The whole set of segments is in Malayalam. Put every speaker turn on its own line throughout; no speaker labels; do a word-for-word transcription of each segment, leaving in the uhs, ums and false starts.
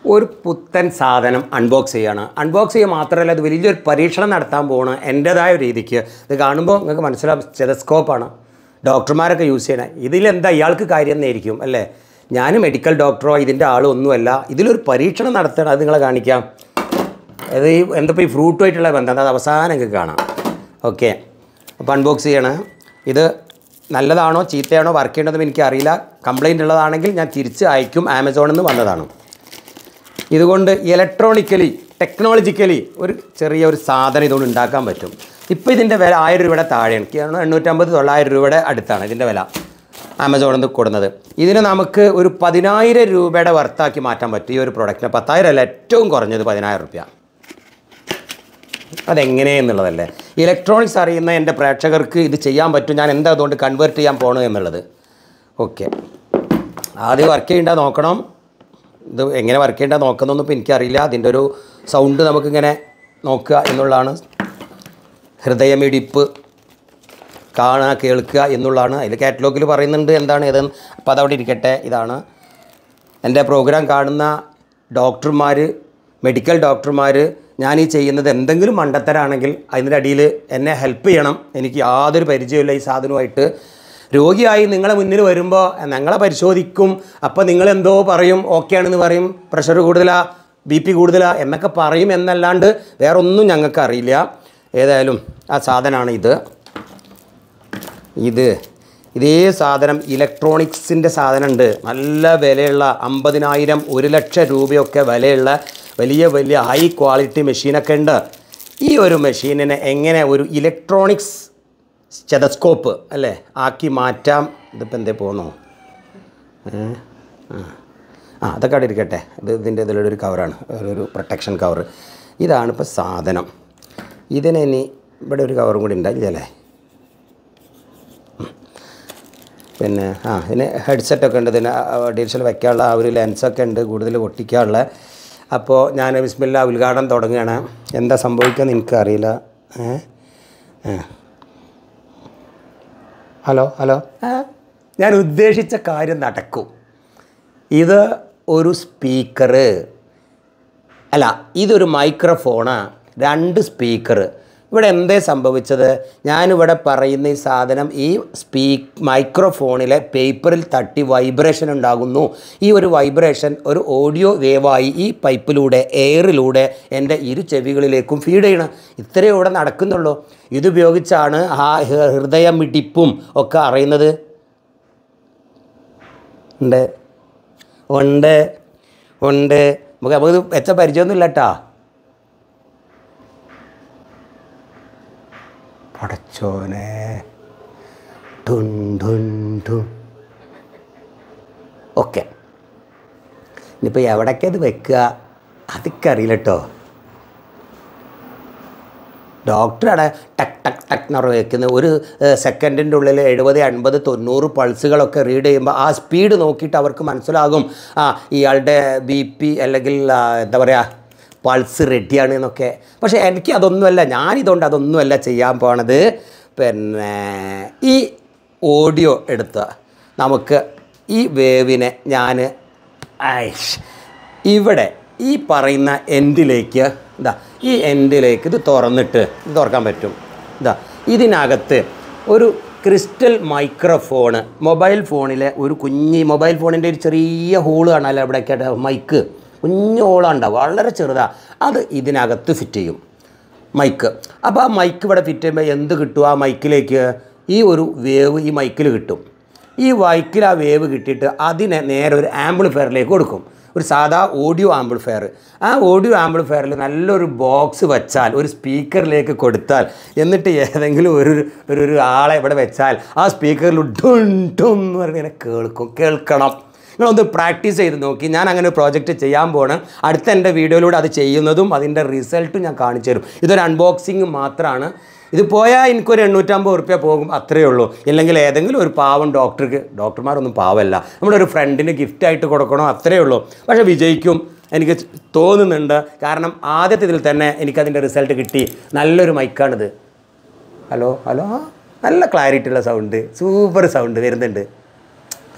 ഒരു പുത്തൻ സാധനം അൺബോക്സ് ചെയ്യാണ്. അൺബോക്സ് ചെയ്യുക മാത്രമല്ല, ഇത് വലിയൊരു പരീക്ഷണം നടത്താൻ പോകണം എൻ്റേതായ രീതിക്ക്. ഇത് കാണുമ്പോൾ നിങ്ങൾക്ക് മനസ്സിലാവും സ്റ്റെതസ്കോപ്പാണ് ഡോക്ടർമാരൊക്കെ യൂസ് ചെയ്യണേ. ഇതിലെന്താ ഇയാൾക്ക് കാര്യം എന്നായിരിക്കും അല്ലേ? ഞാൻ മെഡിക്കൽ ഡോക്ടറോ ഇതിൻ്റെ ആളോ ഒന്നുമല്ല. ഇതിലൊരു പരീക്ഷണം നടത്തണം, അത് നിങ്ങളെ കാണിക്കാം. അത് ഈ എന്തപ്പോൾ ഈ ഫ്രൂട്ടുമായിട്ടുള്ള ബന്ധം അത് അവസാനം നിങ്ങൾക്ക് കാണാം. ഓക്കെ, അപ്പോൾ അൺബോക്സ് ചെയ്യണം. ഇത് നല്ലതാണോ ചീത്തയാണോ വർക്ക് ചെയ്യേണ്ടതെന്ന് എനിക്കറിയില്ല. കംപ്ലയിൻ്റ് ഉള്ളതാണെങ്കിൽ ഞാൻ തിരിച്ച് അയക്കും. ആമസോണിൽ നിന്ന് വന്നതാണ്. ഇതുകൊണ്ട് ഇലക്ട്രോണിക്കലി ടെക്നോളജിക്കലി ഒരു ചെറിയ ഒരു സാധനം ഇതുകൊണ്ട് ഉണ്ടാക്കാൻ പറ്റും. ഇപ്പോൾ ഇതിൻ്റെ വില ആയിരം രൂപയുടെ താഴെയാണ്. കാരണം എണ്ണൂറ്റമ്പത് തൊള്ളായിരം രൂപയുടെ അടുത്താണ് ഇതിൻ്റെ വില ആമസോണിൽ നിന്ന് കൊടുക്കുന്നത്. ഇതിന് നമുക്ക് ഒരു പതിനായിരം രൂപയുടെ വർത്താക്കി മാറ്റാൻ പറ്റും ഈ ഒരു പ്രൊഡക്റ്റിന്. പത്തായിരം അല്ല, ഏറ്റവും കുറഞ്ഞത് പതിനായിരം രൂപ. അതെങ്ങനെയെന്നുള്ളതല്ലേ ഇലക്ട്രോണിക്സ് അറിയുന്ന എൻ്റെ പ്രേക്ഷകർക്ക് ഇത് ചെയ്യാൻ പറ്റും. ഞാൻ എന്താ അതുകൊണ്ട് കൺവേർട്ട് ചെയ്യാൻ പോകണം എന്നുള്ളത്. ഓക്കെ, ആദ്യം വർക്ക് ചെയ്യേണ്ടത് നോക്കണം. ഇത് എങ്ങനെ വർക്ക് ചെയ്യേണ്ടത് നോക്കുന്നതൊന്നും ഇപ്പോൾ എനിക്കറിയില്ല. അതിൻ്റെ ഒരു സൗണ്ട് നമുക്കിങ്ങനെ നോക്കുക എന്നുള്ളതാണ്. ഹൃദയമിടിപ്പ് കാണുക കേൾക്കുക എന്നുള്ളതാണ്. അതിൽ കാറ്റലോഗിൽ പറയുന്നുണ്ട് എന്താണ് ഇതെന്ന്. അപ്പോൾ അതവിടെ ഇരിക്കട്ടെ. ഇതാണ് എൻ്റെ പ്രോഗ്രാം കാണുന്ന ഡോക്ടർമാർ, മെഡിക്കൽ ഡോക്ടർമാർ, ഞാൻ ഈ ചെയ്യുന്നത് എന്തെങ്കിലും മണ്ടത്തരാണെങ്കിൽ അതിൻ്റെ അടിയിൽ എന്നെ ഹെൽപ്പ് ചെയ്യണം. എനിക്ക് യാതൊരു പരിചയമില്ല ഈ സാധനവുമായിട്ട്. രോഗിയായി നിങ്ങളെ മുന്നിൽ വരുമ്പോൾ ഞങ്ങളെ പരിശോധിക്കും. അപ്പോൾ നിങ്ങളെന്തോ പറയും, ഓക്കെ ആണെന്ന് പറയും, പ്രഷർ കൂടുതലാ ബി പി കൂടുതലാ എന്നൊക്കെ പറയും എന്നല്ലാണ്ട് വേറെ ഒന്നും ഞങ്ങൾക്ക് അറിയില്ല. ഏതായാലും ആ സാധനമാണ് ഇത്. ഇത് ഇതേ സാധനം ഇലക്ട്രോണിക്സിൻ്റെ സാധനമുണ്ട്. നല്ല വിലയുള്ള അമ്പതിനായിരം ഒരു ലക്ഷം രൂപയൊക്കെ വിലയുള്ള വലിയ വലിയ ഹൈ ക്വാളിറ്റി മെഷീനൊക്കെ ഉണ്ട്. ഈ ഒരു മെഷീനിനെ എങ്ങനെ ഒരു ഇലക്ട്രോണിക്സ് സ്റ്റെതസ്കോപ്പ് അല്ലേ ആക്കി മാറ്റാം. ഇതിപ്പോൾ എന്തേ പോന്നോ? ആ ആ അതൊക്കെ അവിടെ ഇരിക്കട്ടെ. ഇത് ഇതിൻ്റെ ഇതിലൊരു കവറാണ്, ഒരു പ്രൊട്ടക്ഷൻ കവർ. ഇതാണിപ്പോൾ സാധനം. ഇതിന് ഇനി ഇവിടെ ഒരു കവറും കൂടി ഉണ്ടായില്ലേ. പിന്നെ ആ ഇതിന് ഹെഡ്സെറ്റൊക്കെ ഉണ്ട്. ഇതിന് ഡിജിറ്റൽ വയ്ക്കാനുള്ള ആ ഒരു ലെൻസൊക്കെ ഉണ്ട്, കൂടുതൽ ഒട്ടിക്കാനുള്ള. അപ്പോൾ ഞാൻ ബിസ്മില്ലാ ഉദ്ഘാടനം തുടങ്ങുകയാണ്. എന്താ സംഭവിക്കുകയെന്ന് എനിക്കറിയില്ല. ഏ ഹലോ ഹലോ ഞാൻ ഉദ്ദേശിച്ച കാര്യം നടക്കും. ഇത് ഒരു സ്പീക്കർ അല്ല, ഇതൊരു മൈക്രോഫോണാണ്. രണ്ട് സ്പീക്കർ. ഇവിടെ എന്തേ സംഭവിച്ചത്? ഞാനിവിടെ പറയുന്ന ഈ സാധനം ഈ സ്പീ മൈക്രോഫോണിലെ പേപ്പറിൽ തട്ടി വൈബ്രേഷൻ ഉണ്ടാകുന്നു. ഈ ഒരു വൈബ്രേഷൻ ഒരു ഓഡിയോ വേവായി ഈ പൈപ്പിലൂടെ എയറിലൂടെ എൻ്റെ ഇരു ചെവികളിലേക്കും ഫീഡ് ചെയ്യണം. ഇത്രയേ ഇവിടെ നടക്കുന്നുള്ളൂ. ഇതുപയോഗിച്ചാണ് ആ ഹൃദയമിടിപ്പും ഒക്കെ അറിയുന്നത്. ഉണ്ട് ഉണ്ട് ഉണ്ട് നമുക്ക് നമുക്ക് വെച്ച പരിചയമൊന്നുമില്ല കേട്ടോ. പടച്ചോനെ ടുൻ ടുൻ ടുൻ. ഓക്കെ, ഇനിയിപ്പോൾ എവിടേക്ക് അത് വെക്കുക അതൊക്കെ അറിയില്ല കേട്ടോ. ഡോക്ടറാണ് ടക്ക് ടക്ക് ടക്ക് എന്ന് പറഞ്ഞ് വെക്കുന്നത്. ഒരു സെക്കൻഡിൻ്റെ ഉള്ളിൽ എഴുപത് അൻപത് തൊണ്ണൂറ് പൾസുകളൊക്കെ റീഡ് ചെയ്യുമ്പോൾ ആ സ്പീഡ് നോക്കിയിട്ട് അവർക്ക് മനസ്സിലാകും ആ ഇയാളുടെ ബി പി അല്ലെങ്കിൽ എന്താ പറയുക പൾസ് റെഡിയാണ് എന്നൊക്കെ. പക്ഷേ എനിക്ക് അതൊന്നുമല്ല, ഞാനിതുകൊണ്ട് അതൊന്നുമല്ല ചെയ്യാൻ പോണത്. പിന്നെ ഈ ഓഡിയോ എടുത്ത് നമുക്ക് ഈ വേവിനെ ഞാൻ ഇവിടെ ഈ പറയുന്ന എൻഡിലേക്ക് ഇതാ ഈ എൻഡിലേക്ക് ഇത് തുറന്നിട്ട് ഇത് തുറക്കാൻ പറ്റും. ഇതാ ഇതിനകത്ത് ഒരു ക്രിസ്റ്റൽ മൈക്രോഫോണ്, മൊബൈൽ ഫോണിലെ ഒരു കുഞ്ഞി മൊബൈൽ ഫോണിൻ്റെ ഒരു ചെറിയ ഹോള് കാണാമല്ലോ ഇവിടേക്കായിട്ട് മൈക്ക്, കുഞ്ഞു ഹോളുണ്ടാവും, വളരെ ചെറുതാണ്. അത് ഇതിനകത്ത് ഫിറ്റ് ചെയ്യും മൈക്ക്. അപ്പോൾ ആ മൈക്ക് ഇവിടെ ഫിറ്റ് ചെയ്യുമ്പോൾ എന്ത് കിട്ടും? ആ മൈക്കിലേക്ക് ഈ ഒരു വേവ് ഈ മൈക്കിൽ കിട്ടും. ഈ മൈക്കിൽ ആ വേവ് കിട്ടിയിട്ട് അതിനെ നേരെ ഒരു ആംപ്ലിഫയറിലേക്ക് കൊടുക്കും. ഒരു സാധാ ഓഡിയോ ആംപ്ലിഫയർ. ആ ഓഡിയോ ആംപ്ലിഫയറിൽ നല്ലൊരു ബോക്സ് വെച്ചാൽ ഒരു സ്പീക്കറിലേക്ക് കൊടുത്താൽ എന്നിട്ട് ഏതെങ്കിലും ഒരു ഒരു ആളെ ഇവിടെ വെച്ചാൽ ആ സ്പീക്കറിൽ ഡും ഡും എന്ന് പറഞ്ഞിങ്ങനെ കേൾക്കും. കേൾക്കണം. നിങ്ങളൊന്ന് പ്രാക്ടീസ് ചെയ്ത് നോക്കി. ഞാൻ അങ്ങനെ ഒരു പ്രോജക്റ്റ് ചെയ്യാൻ പോകണം. അടുത്ത എൻ്റെ വീഡിയോയിലൂടെ അത് ചെയ്യുന്നതും അതിൻ്റെ റിസൾട്ടും ഞാൻ കാണിച്ചു തരും. ഇതൊരു അൺബോക്സിങ് മാത്രമാണ്. ഇത് പോയാൽ എനിക്കൊരു എണ്ണൂറ്റമ്പത് റുപ്യ പോകും, അത്രയേ ഉള്ളൂ. ഇല്ലെങ്കിൽ ഏതെങ്കിലും ഒരു പാവം ഡോക്ടർക്ക്, ഡോക്ടർമാരൊന്നും പാവമല്ല, നമ്മുടെ ഒരു ഫ്രണ്ടിന് ഗിഫ്റ്റായിട്ട് കൊടുക്കണോ, അത്രയേ ഉള്ളൂ. പക്ഷേ വിജയിക്കും എനിക്ക് തോന്നുന്നുണ്ട്. കാരണം ആദ്യത്തെ ഇതിൽ തന്നെ എനിക്കതിൻ്റെ റിസൾട്ട് കിട്ടി. നല്ലൊരു മൈക്കാണിത്. ഹലോ ഹലോ നല്ല ക്ലാരിറ്റി ഉള്ള സൗണ്ട്, സൂപ്പർ സൗണ്ട് വരുന്നുണ്ട്.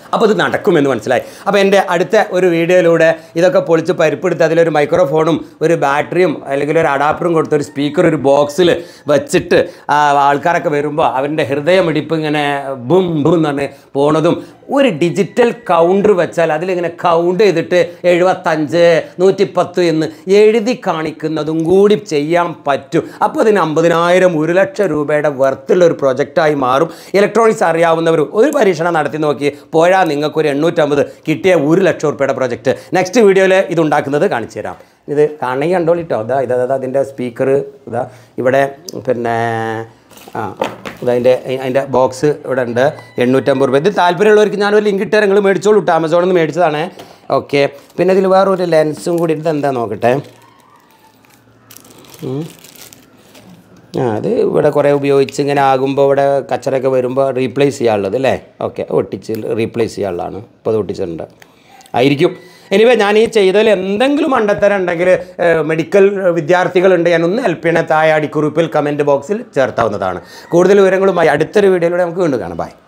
അപ്പോൾ ഇത് നടക്കുമെന്ന് മനസ്സിലായി. അപ്പോൾ എൻ്റെ അടുത്ത ഒരു വീഡിയോയിലൂടെ ഇതൊക്കെ പൊളിച്ച് പരിപ്പെടുത്ത് അതിലൊരു മൈക്രോഫോണും ഒരു ബാറ്ററിയും അല്ലെങ്കിൽ ഒരു അഡാപ്റ്ററും കൊടുത്ത് ഒരു സ്പീക്കർ ഒരു ബോക്സിൽ വെച്ചിട്ട് ആൾക്കാരൊക്കെ വരുമ്പോൾ അവരുടെ ഹൃദയമിടിപ്പ് ഇങ്ങനെ ബും ബും എന്ന് പറഞ്ഞ് പോണതും ഒരു ഡിജിറ്റൽ കൗണ്ടർ വെച്ചാൽ അതിലിങ്ങനെ കൗണ്ട് ചെയ്തിട്ട് എഴുപത്തഞ്ച് നൂറ്റിപ്പത്ത് എന്ന് എഴുതി കാണിക്കുന്നതും കൂടി ചെയ്യാൻ പറ്റും. അപ്പോൾ അതിന് അമ്പതിനായിരം ഒരു ലക്ഷം രൂപയുടെ വർത്തുള്ള ഒരു പ്രൊജക്റ്റായി മാറും. ഇലക്ട്രോണിക്സ് അറിയാവുന്നവർ ഒരു പരീക്ഷണം നടത്തി നോക്കി പോയാൽ നിങ്ങൾക്കൊരു എണ്ണൂറ്റമ്പത് കിട്ടിയ ഒരു ലക്ഷം രൂപയുടെ പ്രൊജക്റ്റ് നെക്സ്റ്റ് വീഡിയോയിൽ ഇത് ഉണ്ടാക്കുന്നത് കാണിച്ചു തരാം. ഇത് കാണണമെങ്കിൽ കണ്ടോളിട്ടോ. ഇതാ ഇതാ അതിൻ്റെ സ്പീക്കർ ഇതാ ഇവിടെ പിന്നെ ആ അതതിൻ്റെ അതിൻ്റെ ബോക്സ് ഇവിടെ ഉണ്ട്. എണ്ണൂറ്റമ്പത് രൂപ. ഇത് താല്പര്യമുള്ളവർക്ക് ഞാനൊരു ലിങ്ക് ഇട്ട് നിങ്ങൾ മേടിച്ചോളൂ കേട്ടോ. ആമസോണിൽ നിന്ന് മേടിച്ചതാണ്. ഓക്കെ. പിന്നെ ഇതിൽ വേറൊരു ലെൻസും കൂടി ഇത് എന്താ നോക്കട്ടെ. ആ അത് ഇവിടെ കുറേ ഉപയോഗിച്ച് ഇങ്ങനെ ആകുമ്പോൾ ഇവിടെ കച്ചറയൊക്കെ വരുമ്പോൾ റീപ്ലേസ് ചെയ്യാനുള്ളത് അല്ലേ. ഓക്കെ ഒട്ടിച്ച് റീപ്ലേസ് ചെയ്യാനുള്ളതാണ്. ഇപ്പോൾ അത് ഒട്ടിച്ചിട്ടുണ്ട് ആയിരിക്കും. എനിവേ ഞാൻ ഈ ചെയ്തതിൽ എന്തെങ്കിലും മണ്ടത്തരം ഉണ്ടെങ്കിൽ മെഡിക്കൽ വിദ്യാർത്ഥികളുണ്ട് ഞാനൊന്ന് ഹെൽപ്പ് ചെയ്യണ താഴെ അടിക്കുറിപ്പിൽ കമൻറ്റ് ബോക്സിൽ ചേർത്താവുന്നതാണ്. കൂടുതൽ വിവരങ്ങളുമായി അടുത്തൊരു വീഡിയോയിലൂടെ നമുക്ക് വീണ്ടും കാണാം. ബൈ.